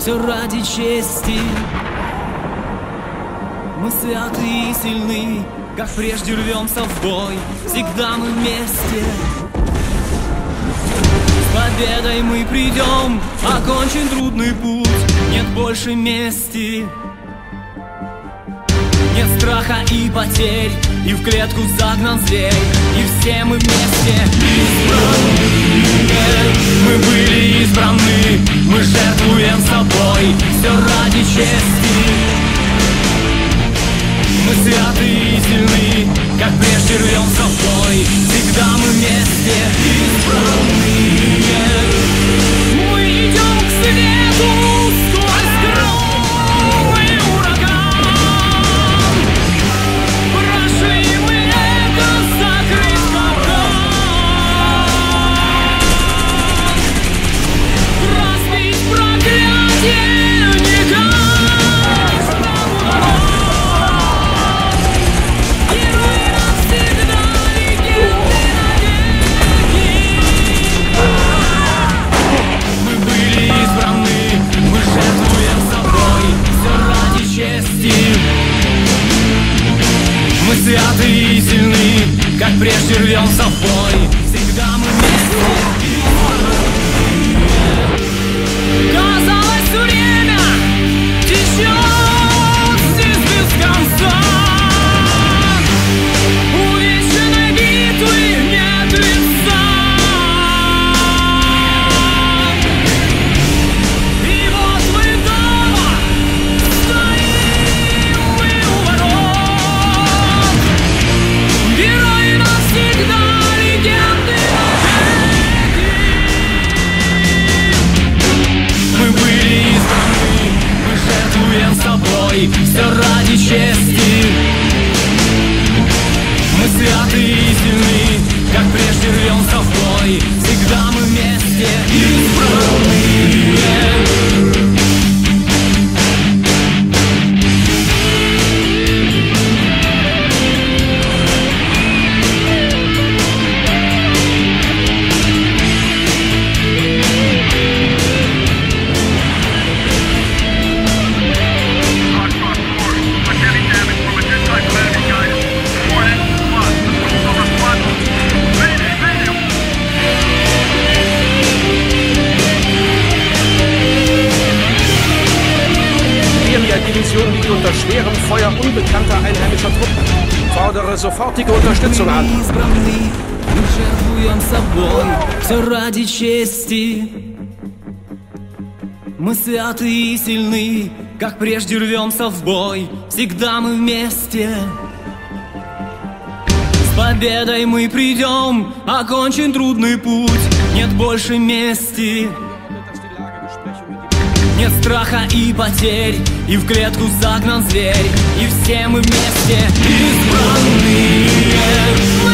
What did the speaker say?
все ради чести. Мы святы и сильны, как прежде рвемся в бой, всегда мы вместе. С победой мы придем, окончен трудный путь, нет больше мести. Нет страха и потерь, и в клетку загнан зверь, и все мы вместе избранные. Мы были избраны, мы жертвуем собой, все ради чести. Мы святы и сильны, как прежде рвемся в бой, всегда мы вместе избранные. Мы идем к свету сквозь гром и ураган. Прошли мы это, закрыв капкан. Разбить проклятие не каждому дано. Мы святы и сильны, как прежде рвемся в бой, всегда мы вместе. Казалось, время течет здесь без конца. Увечной битвы нет лица. И вот мы дома стоим мы у ворот. Герои навсегда, легенды навеки. Мы были избраны, мы жертвуем собой, все ради чести. Мы святы и сильны, как прежде рвемся в бой, всегда мы вместе избранные. Division liegt unter schwerem Feuer unbekannter einheimischer Truppen. Fordere sofortige Unterstützung an. Мы жертвуем собой, все ради чести. Мы святы и сильны, как прежде рвемся в бой, всегда мы вместе. С победой мы придем, окончен трудный путь, нет больше мести. Нет страха и потерь, и в клетку загнан зверь, и все мы вместе избранные.